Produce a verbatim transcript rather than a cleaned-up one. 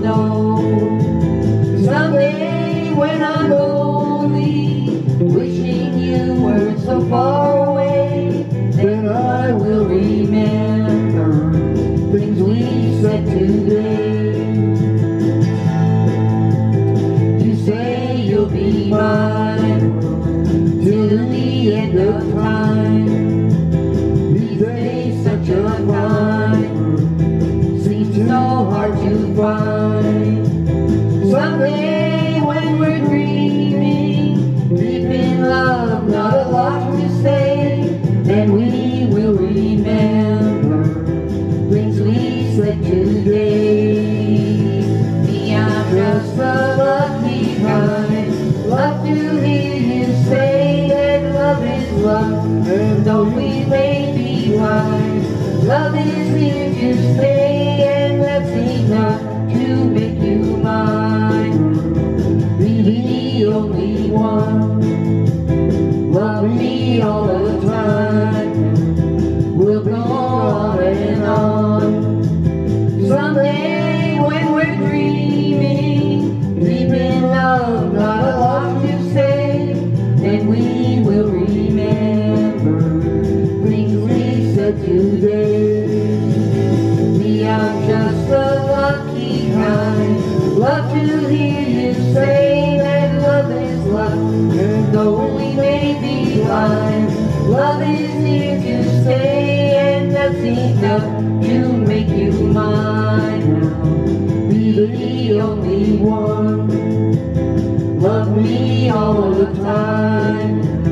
know. Someday when I'm lonely, wishing you weren't so far away, then I will remember things we said today. You say you'll be mine till the end of time. These days such a climb seems so hard to find. Someday when we're dreaming, deep in love, not a lot to say, then we will remember things we said today. Me, I'm just a lucky kind, love to hear you say that love is love, and though we may be blind, love is here to stay, and that's enough to make you mine. Be the only one, love me all the time, we'll go on and on. Someday when we're dreaming, deep in love, not a lot to say, then we will remember things we said today. Me, I'm just a lucky kind, love to hear you say that love is love, and though we may be blind, love is here to stay, and that's enough to make you mine now. Be the only one, love me all the time.